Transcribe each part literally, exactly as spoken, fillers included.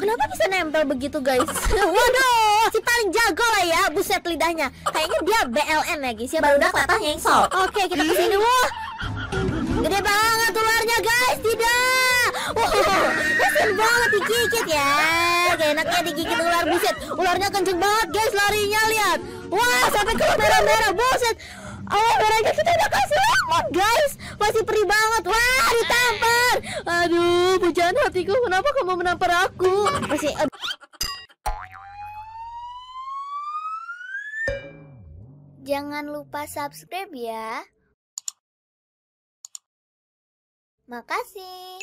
Kenapa bisa nempel begitu guys? Waduh, si paling jago lah ya. Buset lidahnya. Kayaknya dia B L N ya guys ya. Baru udah kelihatan nyengsol. Oke, kita kesini. Wah, gede banget ularnya guys. Tidak. Wow, kasian banget digigit ya. Gak enaknya digigit ular. Buset, ularnya kenceng banget guys larinya. Lihat. Wah, sampai ke merah-merah. Buset. Oh, mereka kita udah kasih lemon guys. Masih perih banget. Wah, ditampar. Aduh, pujaan hatiku, kenapa kamu menampar aku? Masih uh... Jangan lupa subscribe ya. Makasih.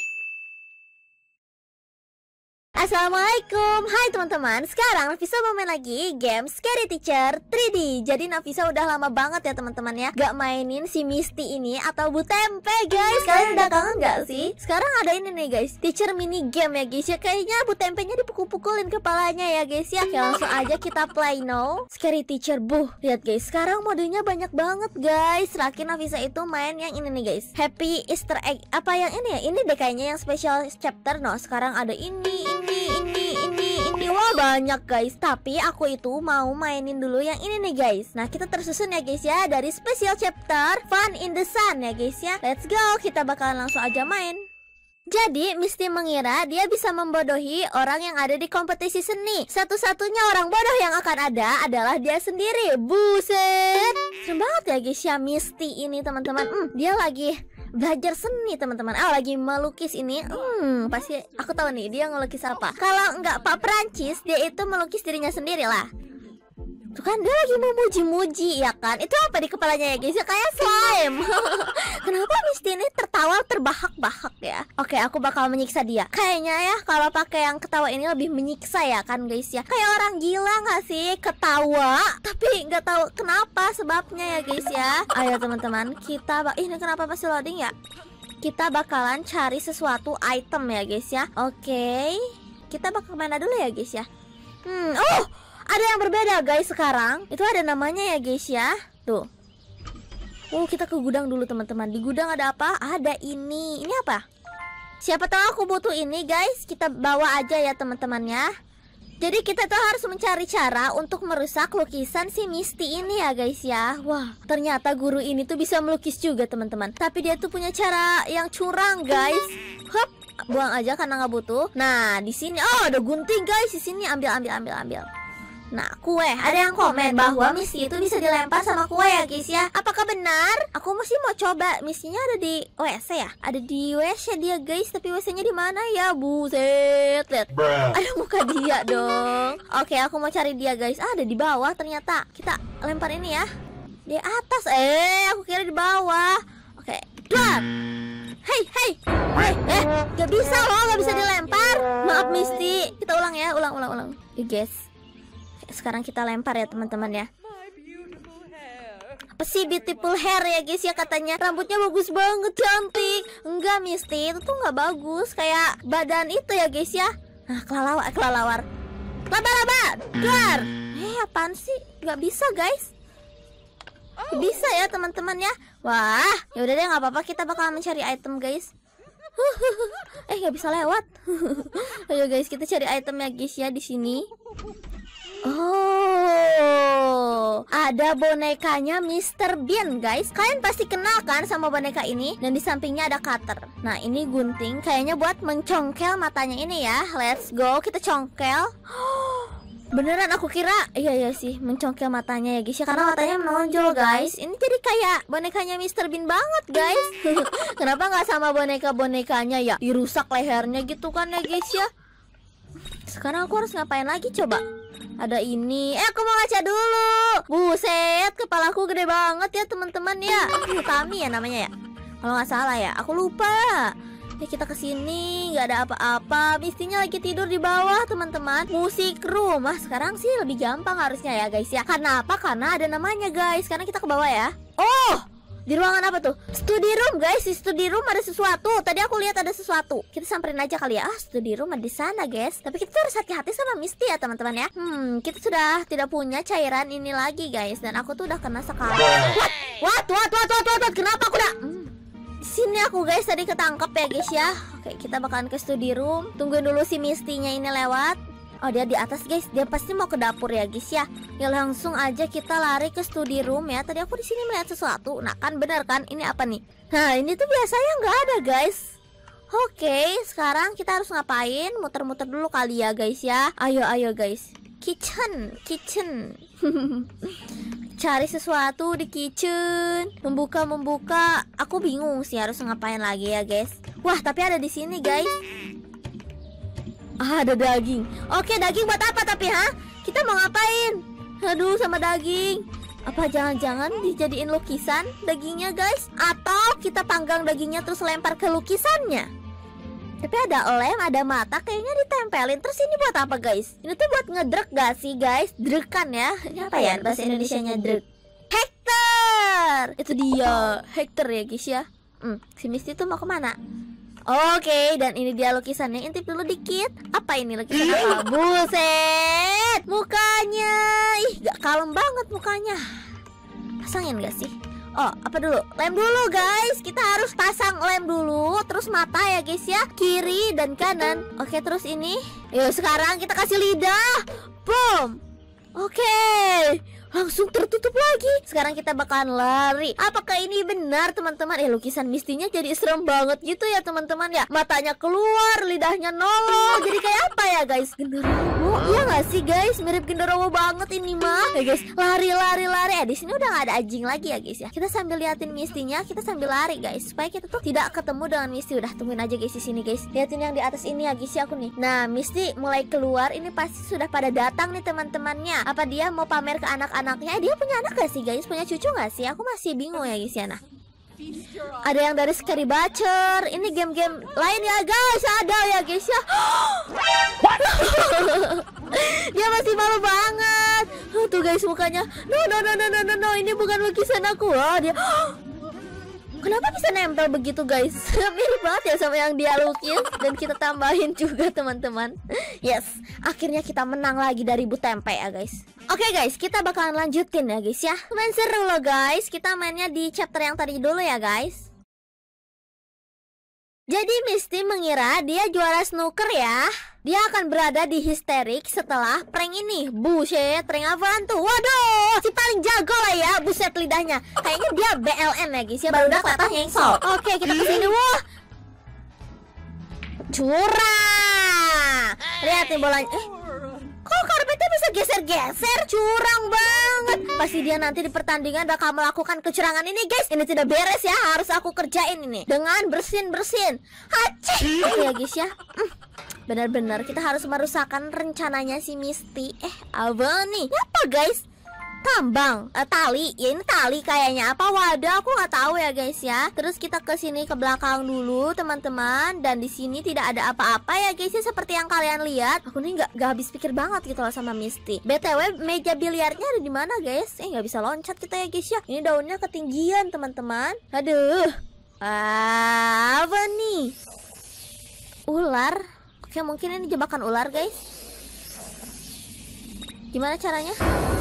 Assalamualaikum, hai teman-teman. Sekarang Nafisa mau main lagi game Scary Teacher tiga D. Jadi Nafisa udah lama banget ya teman-teman ya gak mainin si Misty ini atau Bu Tempe guys. Kalian udah kangen gak sih? Sekarang ada ini nih guys, Teacher mini game ya guys ya. Kayaknya Bu Tempenya dipukul-pukulin kepalanya ya guys ya. Oke, langsung aja kita play now Scary Teacher. Buh, lihat guys, sekarang modenya banyak banget guys. Terakhir Nafisa itu main yang ini nih guys, Happy Easter Egg. Apa yang ini ya? Ini deh kayaknya yang special chapter. No, sekarang ada ini, ini ini ini ini wah banyak guys. Tapi aku itu mau mainin dulu yang ini nih guys. Nah, kita tersusun ya guys ya dari special chapter Fun in the Sun ya guys ya. Let's go, kita bakalan langsung aja main. Jadi Misty mengira dia bisa membodohi orang yang ada di kompetisi seni. Satu-satunya orang bodoh yang akan ada adalah dia sendiri. Buset, serem banget ya guys ya Misty ini teman-teman. Hmm, dia lagi belajar seni teman-teman. Ah, lagi melukis ini. Hmm, pasti aku tahu nih dia ngelukis apa. Kalau enggak Pak Perancis, dia itu melukis dirinya sendiri lah. Tuh kan dia lagi memuji-muji ya kan. Itu apa di kepalanya ya guys ya? Kayak slime. Kenapa Misty ini tertawa terbahak-bahak ya? Oke, aku bakal menyiksa dia. Kayaknya ya kalau pakai yang ketawa ini lebih menyiksa ya kan guys ya. Kayak orang gila gak sih? Ketawa tapi nggak tahu kenapa sebabnya ya guys ya. Ayo teman-teman, kita bak ini kenapa masih loading ya? Kita bakalan cari sesuatu item ya guys ya. Oke, kita bakal kemana dulu ya guys ya? Hmm, oh, ada yang berbeda guys sekarang. Itu ada namanya ya guys ya. Tuh. Oh, kita ke gudang dulu teman-teman. Di gudang ada apa? Ada ini. Ini apa? Siapa tahu aku butuh ini guys. Kita bawa aja ya teman-teman ya. Jadi kita tuh harus mencari cara untuk merusak lukisan si Misty ini ya guys ya. Wah, ternyata guru ini tuh bisa melukis juga teman-teman. Tapi dia tuh punya cara yang curang guys. Hop, buang aja karena nggak butuh. Nah, di sini oh ada gunting guys. Di sini ambil ambil ambil ambil. Nah, kue. Ada yang komen bahwa Misty itu bisa dilempar sama kue ya guys ya. Apakah benar? Aku mesti mau coba. Misty-nya ada di W C ya? Ada di W C dia guys. Tapi W C-nya di mana ya? Buset, lihat. Ada muka dia dong. Oke, aku mau cari dia guys. Ah, ada di bawah ternyata. Kita lempar ini ya. Di atas. Eh, aku kira di bawah. Oke, dar. Hei, hei. Eh, eh, gak bisa loh, gak bisa dilempar. Maaf Misty. Kita ulang ya, ulang, ulang, ulang. Ya guys. Sekarang kita lempar ya teman-teman ya. Apa sih beautiful hair ya guys ya katanya. Rambutnya bagus banget, cantik. Enggak Misty, itu tuh nggak bagus. Kayak badan itu ya guys ya. Nah, kelalawar, kelalawar. Laba-laba, keluar. Eh, apaan sih? Nggak bisa guys. Bisa ya teman-teman ya. Wah, ya udah deh nggak apa-apa. Kita bakal mencari item guys. Eh, nggak bisa lewat. Ayo guys, kita cari item ya guys ya di sini. Oh, ada bonekanya Mister Bean guys. Kalian pasti kenal kan sama boneka ini. Dan di sampingnya ada cutter. Nah, ini gunting. Kayaknya buat mencongkel matanya ini ya. Let's go, kita congkel. Beneran aku kira. Iya iya sih, mencongkel matanya ya guys ya. Karena matanya menonjol guys. Ini jadi kayak bonekanya Mister Bean banget guys. Kenapa nggak sama boneka-bonekanya ya? Dirusak lehernya gitu kan ya guys ya. Sekarang aku harus ngapain lagi coba? Ada ini. Eh, aku mau ngaca dulu. Buset, kepalaku gede banget ya teman-teman ya. Tami ya namanya ya. Kalau nggak salah ya. Aku lupa. Ya kita kesini nggak ada apa-apa. Mistinya lagi tidur di bawah teman-teman. Musik room. Wah, sekarang sih lebih gampang harusnya ya guys ya. Karena apa? Karena ada namanya guys. Karena kita ke bawah ya. Oh, di ruangan apa tuh? Study room guys. Di study room ada sesuatu. Tadi aku lihat ada sesuatu. Kita samperin aja kali ya. Ah, study room ada di sana guys. Tapi kita harus hati-hati sama Misty ya teman-teman ya. Hmm, kita sudah tidak punya cairan ini lagi guys. Dan aku tuh udah kena sekali. What? What? What? What? What? What? Kenapa aku udah? Hmm. Di sini aku guys tadi ketangkep ya guys ya. Oke, Oke, kita bakalan ke study room. Tungguin dulu si Mistinya ini lewat. Oh, dia di atas guys. Dia pasti mau ke dapur ya guys ya. Ya langsung aja kita lari ke study room ya. Tadi aku di sini melihat sesuatu. Nah kan bener kan? Ini apa nih? Nah ini tuh biasanya nggak ada guys. Oke, sekarang kita harus ngapain? Muter-muter dulu kali ya guys ya. Ayo ayo guys. Kitchen, kitchen. Cari sesuatu di kitchen. Membuka membuka. Aku bingung sih harus ngapain lagi ya guys. Wah tapi ada di sini guys. Ah, ada daging. Oke, daging buat apa tapi ha? Kita mau ngapain? Aduh, sama daging. Apa jangan-jangan dijadiin lukisan dagingnya guys? Atau kita panggang dagingnya terus lempar ke lukisannya? Tapi ada lem, ada mata, kayaknya ditempelin. Terus ini buat apa guys? Ini tuh buat ngedrek gak sih guys? Drekan ya. Ini apa ya bahasa Indonesianya drek? Hector. Itu dia, Hector ya guys ya. Hmm, si Misty tuh mau kemana? Oke, dan ini dia lukisannya. Intip dulu dikit. Apa ini lukisan apa? Buset, mukanya. Ih, gak kalem banget mukanya. Pasangin gak sih? Oh, apa dulu? Lem dulu guys. Kita harus pasang lem dulu. Terus mata ya guys ya. Kiri dan kanan. Oke, terus ini. Yuk sekarang kita kasih lidah. Boom. Oke, langsung tertutup lagi. Sekarang kita bakalan lari. Apakah ini benar teman-teman? Eh lukisan Mistinya jadi serem banget gitu ya teman-teman ya. Matanya keluar, lidahnya nolol. Jadi kayak apa ya guys? Genderuwo. Iya gak sih guys? Mirip genderuwo banget ini mah. Ya guys, lari lari lari. Eh di sini udah gak ada anjing lagi ya guys ya. Kita sambil liatin Mistinya, kita sambil lari guys. Supaya kita tuh tidak ketemu dengan Misty. Udah tungguin aja guys di sini guys. Liatin yang di atas ini ya guys ya aku nih. Nah Misty mulai keluar. Ini pasti sudah pada datang nih teman-temannya. Apa dia mau pamer ke anak-anaknya? Eh, dia punya anak gak sih guys? Punya cucu gak sih? Aku masih bingung ya guys ya. Nah ada yang dari Scary Butcher. Ini game-game lain ya guys. Ada ya guys ya. Dia masih malu banget. Tuh guys mukanya. No no no no no no, no. Ini bukan lukisan aku. Oh, dia kenapa bisa nempel begitu guys? Mirip banget ya sama yang dia lukis. Dan kita tambahin juga teman-teman. Yes, akhirnya kita menang lagi dari Bu Tempe ya guys. Oke guys, kita bakalan lanjutin ya guys ya. Main seru loh guys. Kita mainnya di chapter yang tadi dulu ya guys. Jadi Misty mengira dia juara snooker ya. Dia akan berada di histerik setelah prank ini. Buset, prank apaan tuh? Waduh, si paling jago lah ya. Buset lidahnya. Kayaknya dia B L M ya guys ya. Baru udah kelihatan nyengsol. Oke, kita kesini. Wah, curang. Lihat nih bolanya. Eh, kok karpetnya bisa geser-geser? Curang banget. Pasti dia nanti di pertandingan bakal melakukan kecurangan ini guys. Ini tidak beres ya. Harus aku kerjain ini dengan bersin-bersin. Acih. Oke ya guys ya. Hmm. Benar-benar kita harus merusakkan rencananya si Misty. Eh, apa nih? Apa guys? Tambang, eh, tali. Ya ini tali kayaknya. Apa wadah? Aku nggak tahu ya guys ya. Terus kita ke sini ke belakang dulu teman-teman. Dan di sini tidak ada apa-apa ya guys ya. Seperti yang kalian lihat. Aku nih nggak nggak habis pikir banget gitu loh sama Misty. B T W meja biliarnya ada di mana guys? Eh nggak bisa loncat kita ya guys ya. Ini daunnya ketinggian teman-teman. Aduh. Ah, apa nih? Ular. Oke mungkin ini jebakan ular guys. Gimana caranya?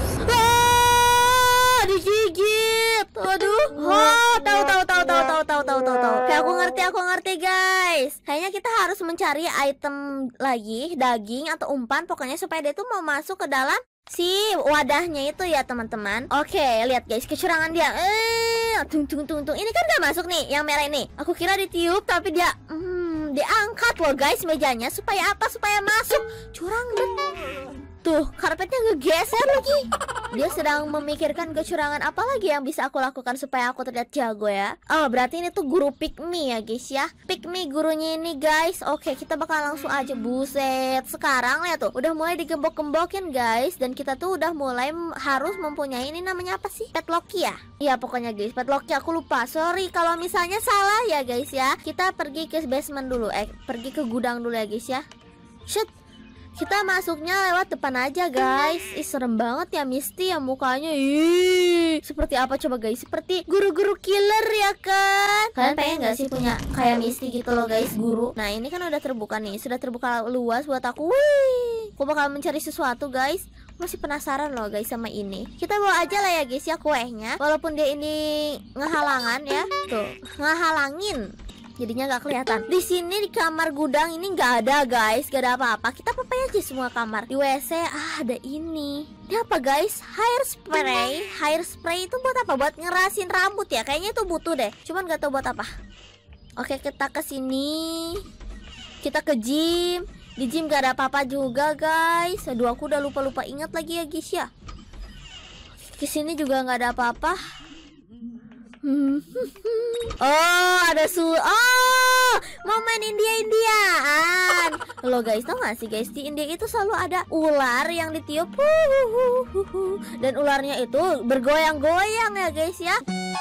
Ah, digigit. Aduh. Oh, tahu tahu tahu tahu tahu tahu tahu tahu tahu. Oke, aku ngerti, aku ngerti guys. Kayaknya kita harus mencari item lagi, daging atau umpan pokoknya supaya dia tuh mau masuk ke dalam si wadahnya itu ya teman-teman. Oke, lihat guys kecurangan dia. Eh, tung tung tung tung. Ini kan gak masuk nih, yang merah ini. Aku kira ditiup tapi dia hmm, diangkat loh guys mejanya. Supaya apa? Supaya masuk. Curang banget. Tuh, karpetnya ngegeser lagi. Dia sedang memikirkan kecurangan apa lagi yang bisa aku lakukan supaya aku terlihat jago ya. Oh, berarti ini tuh guru pick me ya guys ya. Pick me gurunya ini guys. Oke, kita bakal langsung aja. Buset, sekarang lihat tuh udah mulai digembok-gembokin guys. Dan kita tuh udah mulai harus mempunyai ini namanya apa sih? Padlocky ya? Iya pokoknya guys, padlocky aku lupa. Sorry kalau misalnya salah ya guys ya. Kita pergi ke basement dulu. Eh, pergi ke gudang dulu ya guys ya. Shit. Kita masuknya lewat depan aja guys. Ih serem banget ya Misty ya mukanya. Ih, seperti apa coba guys? Seperti guru-guru killer ya kan? Kalian pengen gak sih punya kayak Misty gitu loh guys, guru? Nah ini kan udah terbuka nih. Sudah terbuka luas buat aku. Wih, aku bakal mencari sesuatu guys. Masih penasaran loh guys sama ini. Kita bawa aja lah ya guys ya kuenya. Walaupun dia ini ngehalangan ya. Tuh, ngehalangin. jadinya nggak kelihatan. Di sini di kamar gudang ini nggak ada guys, nggak ada apa-apa. Kita pakai aja semua kamar. Di W C ah ada ini. Ini apa guys? Hair spray. Hair spray itu buat apa? Buat ngerasin rambut ya. Kayaknya itu butuh deh. Cuman nggak tahu buat apa. Oke, kita ke sini. Kita ke gym. Di gym gak ada apa-apa juga guys. Aduh, aku udah lupa-lupa ingat lagi ya guys ya. Ke sini juga nggak ada apa-apa. Hmm. Oh, ada su. Oh, mau main India-Indiaan. Lo guys, tau gak sih guys, di India itu selalu ada ular yang ditiup. Dan ularnya itu bergoyang-goyang ya guys ya.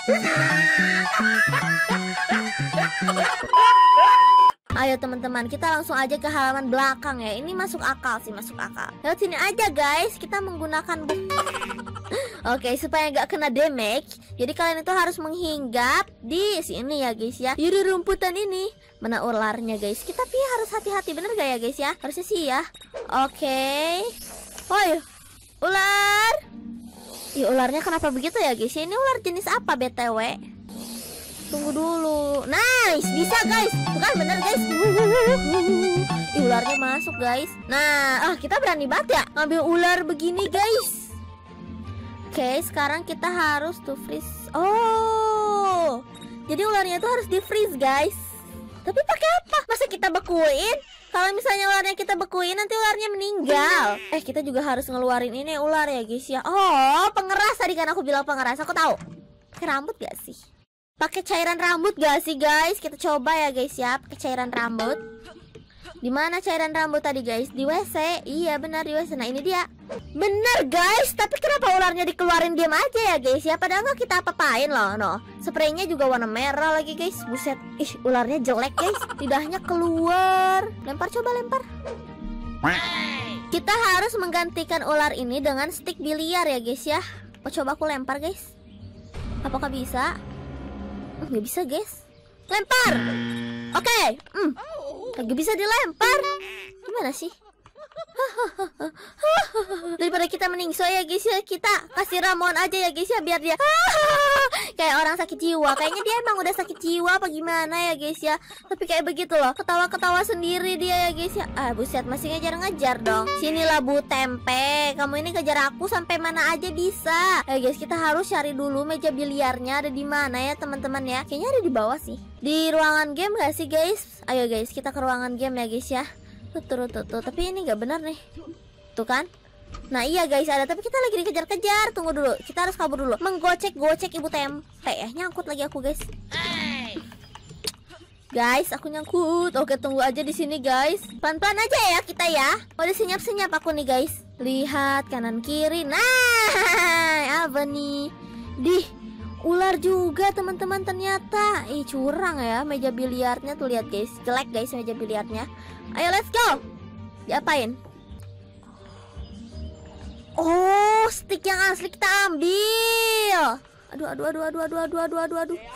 Ayo teman-teman, kita langsung aja ke halaman belakang ya. Ini masuk akal sih, masuk akal. Lewat sini aja guys, kita menggunakan buk. Oke, supaya nggak kena damage, jadi kalian itu harus menghingap di sini ya guys ya. Di rumputan ini. Mana ularnya guys? Kita tapi harus hati-hati, bener gak ya guys ya? Harusnya sih ya. Oke. Oh iya, ular. Ih, ularnya kenapa begitu ya guys? Ini ular jenis apa B T W? Tunggu dulu. Nice, bisa guys. Bukan bener guys. Ih, ularnya masuk guys. Nah, ah kita berani banget ya ngambil ular begini guys. Oke, sekarang kita harus to freeze. Oh, jadi ularnya itu harus di freeze guys. Tapi pakai apa? Masa kita bekuin? Kalau misalnya ularnya kita bekuin, nanti ularnya meninggal. Eh, kita juga harus ngeluarin ini ular ya guys ya. Oh, pengeras tadi kan aku bilang pengeras. Aku tahu. Pakai rambut gak sih? Pakai cairan rambut gak sih guys? Kita coba ya guys ya, pakai cairan rambut. Di mana cairan rambut tadi guys? Di W C. Iya benar di W C. Nah ini dia. Bener guys. Tapi kenapa ularnya dikeluarin diam aja ya guys ya? Padahal nggak kita apa-apain loh. No. Spraynya juga warna merah lagi guys. Buset. Ih, ularnya jelek guys. Lidahnya keluar. Lempar, coba lempar. Kita harus menggantikan ular ini dengan stick biliar ya guys ya. Oh, coba aku lempar guys. Apakah bisa? Nggak bisa guys. Lempar. Oke. Okay. Hmm. Lagi bisa dilempar. Gimana sih? Daripada kita meningso ya guys ya, kita kasih ramuan aja ya guys ya, biar dia kayak orang sakit jiwa. Kayaknya dia emang udah sakit jiwa apa gimana ya guys ya. Tapi kayak begitu loh, ketawa-ketawa sendiri dia ya guys ya. Ah buset, masih ngejar-ngejar dong. Sinilah Bu Tempe, kamu ini kejar aku sampai mana aja bisa. Ya guys, kita harus cari dulu meja biliarnya ada di mana ya teman-teman ya. Kayaknya ada di bawah sih. Di ruangan game gak sih guys? Ayo guys, kita ke ruangan game ya guys ya. Tuh, tuh, tuh, tuh. Tapi ini nggak benar nih. Tuh kan? Nah iya guys ada, tapi kita lagi dikejar-kejar. Tunggu dulu, kita harus kabur dulu. Menggocek-gocek Ibu Tempe ya. Nyangkut lagi aku guys. Guys, aku nyangkut. Oke, tunggu aja di sini guys. Pelan-pelan aja ya kita ya. Udah senyap-senyap aku nih guys. Lihat kanan kiri. Nah, apa nih? Dih, ular juga teman-teman ternyata. Ih, curang ya meja biliarnya tuh, lihat guys. Jelek guys meja biliarnya. Ayo let's go. Diapain? Oh, stick yang asli kita ambil. Aduh, aduh, aduh, aduh, aduh, aduh, aduh, aduh, aduh.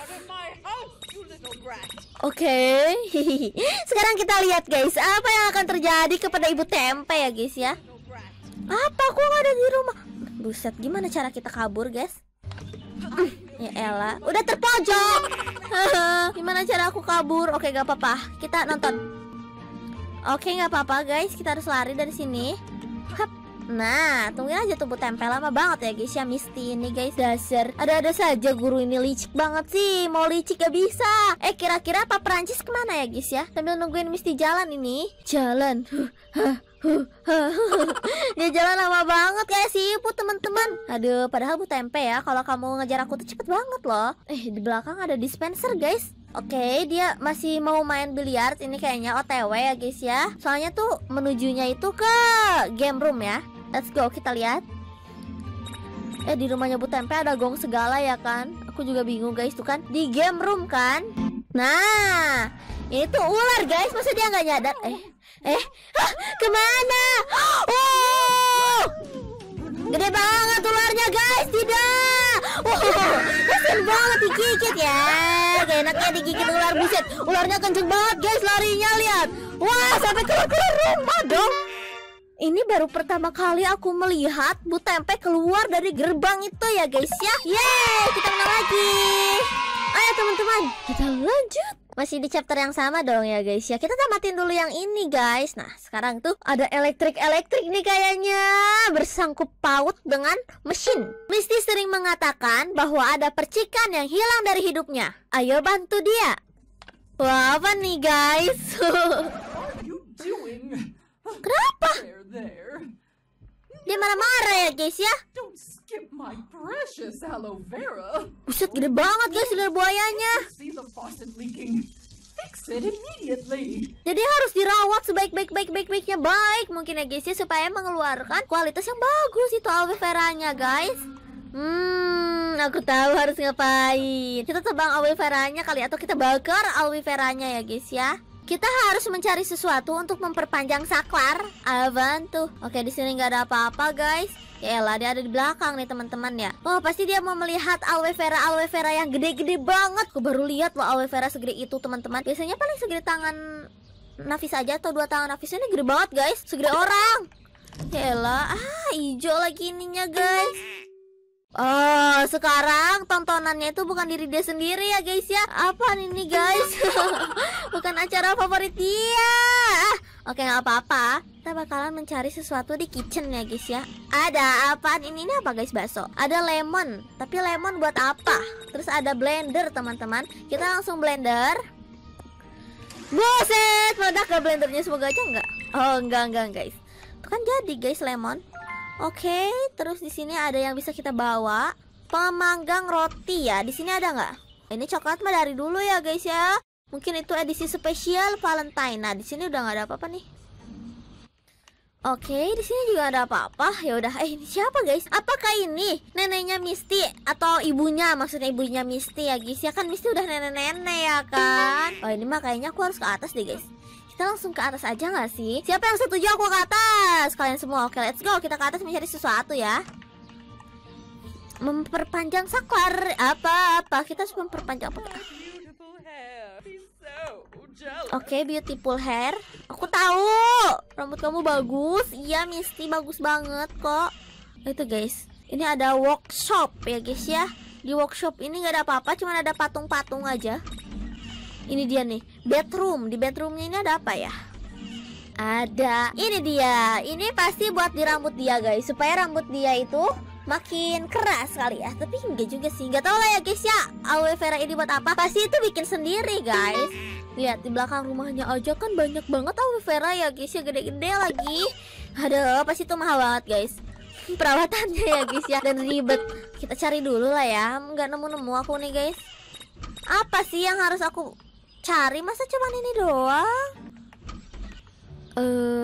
Oke, okay. Sekarang kita lihat guys, apa yang akan terjadi kepada Ibu Tempe ya guys ya. Apa? Aku nggak ada di rumah. Buset, gimana cara kita kabur guys? Ya elah, udah terpojok. Gimana cara aku kabur? Oke, gak apa-apa. Kita nonton. Oke, nggak apa-apa guys, kita harus lari dari sini. Hap. Nah, tungguin aja tuh Bu Tempe, lama banget ya guys ya Misty ini guys. Dasar ada-ada saja guru ini, licik banget sih. Mau licik gak bisa. Eh, kira-kira Pak Perancis kemana ya guys ya? Sambil nungguin Misty jalan ini. Jalan. Dia jalan lama banget kayak siput teman-teman. Aduh, padahal Bu Tempe ya, kalau kamu ngejar aku tuh cepet banget loh. Eh, di belakang ada dispenser guys. Oke, okay, dia masih mau main biliar. Ini kayaknya O T W ya guys ya. Soalnya tuh menujunya itu ke game room ya. Let's go, kita lihat. Eh, di rumahnya Bu Tempe ada gong segala ya kan. Aku juga bingung guys, tuh kan di game room kan. Nah, itu ular guys. Masa dia nggak nyadar? Eh, eh, hah, kemana? Oh, gede banget ularnya guys. Tidak. Wow, kasian banget digigit ya. Gak enaknya digigit ular, buset. Ularnya kenceng banget guys larinya, lihat. Wah, sampai keluar-keluar rumah dong. Ini baru pertama kali aku melihat Bu Tempe keluar dari gerbang itu ya guys ya. Yeay, kita menang lagi. Ayo teman-teman, kita lanjut. Masih di chapter yang sama dong ya guys ya. Kita tamatin dulu yang ini guys. Nah sekarang tuh ada elektrik-elektrik nih kayaknya, bersangkut paut dengan mesin. Misty sering mengatakan bahwa ada percikan yang hilang dari hidupnya. Ayo bantu dia. Wah, apa nih guys? Kenapa? Dia marah-marah ya guys ya. Buset, gede banget guys lidah buayanya. Jadi harus dirawat sebaik-baik-baik-baiknya baik mungkin ya guys ya, supaya mengeluarkan kualitas yang bagus itu aloe veranya guys. Hmm, aku tahu harus ngapain. Kita tebang aloe veranya kali, atau kita bakar aloe veranya ya guys ya. Kita harus mencari sesuatu untuk memperpanjang saklar. Apaan tuh? Oke, di sini nggak ada apa-apa guys. Yaelah, dia ada di belakang nih teman-teman ya. Oh, pasti dia mau melihat aloe vera aloe vera yang gede-gede banget. Aku baru lihat loh aloe vera segede itu teman-teman. Biasanya paling segede tangan Nafis aja, atau dua tangan Nafis. Ini gede banget guys, segede orang. Yaelah, ah hijau lagi ininya guys. Oh, sekarang tontonannya itu bukan diri dia sendiri ya guys ya. Apa ini guys? Bukan acara favorit dia. Oke, nggak apa-apa. Kita bakalan mencari sesuatu di kitchen ya guys ya. Ada apaan ini? Ini apa guys? Bakso. Ada lemon. Tapi lemon buat apa? Terus ada blender teman-teman. Kita langsung blender. Buset, meledak ke blendernya, semoga aja enggak. Oh, enggak enggak guys. Itu kan jadi guys lemon. Oke, terus di sini ada yang bisa kita bawa. Pemanggang roti ya. Di sini ada nggak? Ini coklat mah dari dulu ya guys ya. Mungkin itu edisi spesial Valentine. Nah, di sini udah nggak ada apa-apa nih. Oke, di sini juga ada apa-apa. Ya udah, eh ini siapa guys? Apakah ini neneknya Misty atau ibunya? Maksudnya ibunya Misty ya guys ya. Kan Misty udah nenek-nenek ya kan. Oh, ini mah kayaknya aku harus ke atas deh guys. Kita langsung ke atas aja nggak sih? Siapa yang setuju aku ke atas? Kalian semua. Oke, let's go. Kita ke atas mencari sesuatu ya. Memperpanjang saklar. Apa-apa? Kita harus memperpanjang apa? Oke, beautiful hair. Aku tahu rambut kamu bagus. Iya, Misty bagus banget kok. Itu guys, ini ada workshop ya guys ya. Di workshop ini nggak ada apa-apa, cuma ada patung-patung aja. Ini dia nih, bedroom. Di bedroomnya ini ada apa ya? Ada, ini dia. Ini pasti buat di rambut dia guys, supaya rambut dia itu makin keras kali ya. Tapi enggak juga sih, nggak tahu lah ya guys ya. Aloe vera ini buat apa? Pasti itu bikin sendiri guys. Lihat di belakang rumahnya aja kan banyak banget aloe vera ya guys ya, gede-gede lagi. Aduh, pasti itu mahal banget guys perawatannya ya guys ya, dan ribet. Kita cari dulu lah ya. Nggak nemu-nemu aku nih guys. Apa sih yang harus aku cari? Masa cuman ini doang? Eh uh.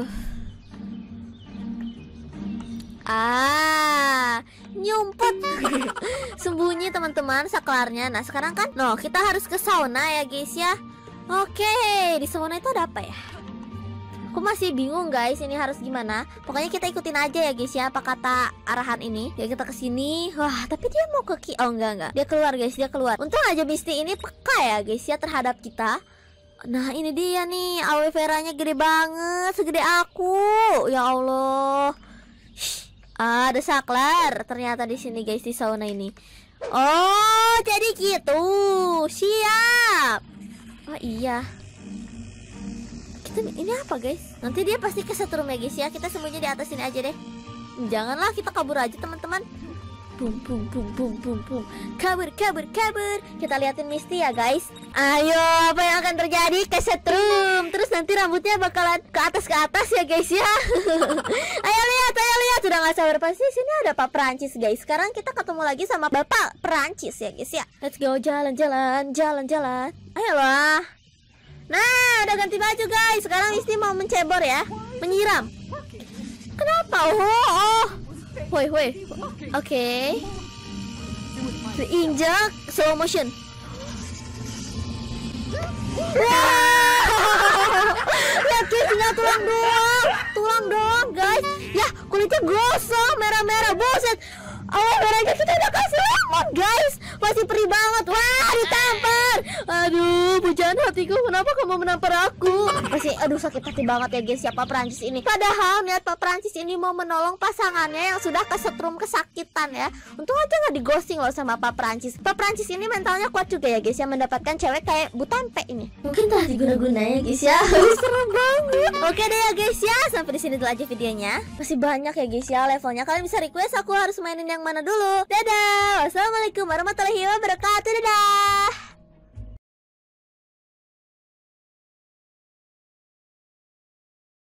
Ah, nyumpet. Sembunyi teman-teman saklarnya. Nah sekarang kan, no, kita harus ke sauna ya guys ya. Oke, di sauna itu ada apa ya? Aku masih bingung guys, ini harus gimana. Pokoknya kita ikutin aja ya guys ya, apa kata arahan ini. Ya kita kesini. Wah, tapi dia mau ke ki. Oh enggak enggak. Dia keluar guys, dia keluar. Untung aja Misty ini peka ya guys ya terhadap kita. Nah ini dia nih, aloe veranya gede banget, segede aku. Ya Allah. Shh. Ah, ada saklar ternyata di sini guys, di sauna ini. Oh, jadi gitu. Siap. Oh iya. Kita ini apa guys? Nanti dia pasti kesetrum ya guys ya. Kita sembunyi di atas sini aja deh. Janganlah, kita kabur aja teman-teman. Bum bum bum bum bum bum. Kabur kabur kabur. Kita liatin Misty ya guys. Ayo, apa yang akan terjadi? Kesetrum. Terus nanti rambutnya bakalan ke atas ke atas ya guys ya. Ayo lihat, ayo lihat. Sudah gak sabar, pasti sini ada Pak Perancis guys. Sekarang kita ketemu lagi sama Bapak Perancis ya guys ya. Let's go, jalan-jalan, jalan-jalan. Ayolah. Nah, udah ganti baju guys. Sekarang Misty mau mencebor ya, menyiram. Kenapa? Oh, oh. Woi, woi. Oke. Injak slow motion. Wow. Lihat guys, tinggal tulang doang. Tulang doang guys. Ya, kulitnya gosong, merah-merah. Buset. Oh, merahnya kita udah kasih lemon guys. Masih perih banget. Wah, ditampar. Aduh, pujaan hatiku, kenapa kamu menampar aku? Apa sih? Aduh, sakit hati banget ya guys, siapa Prancis ini. Padahal niat Pak Prancis ini mau menolong pasangannya yang sudah kesetrum kesakitan ya. Untung aja nggak digosing loh sama Pak Prancis. Pak Prancis ini mentalnya kuat juga ya guys, yang mendapatkan cewek kayak Bu Tempe ini. Mungkin telah diguna-guna ya guys ya. Serem banget. Oke deh ya guys ya, sampai di sini dulu aja videonya. Masih banyak ya guys ya levelnya. Kalian bisa request aku harus mainin yang mana dulu. Dadah. Wassalamualaikum warahmatullahi wabarakatuh. Dadah.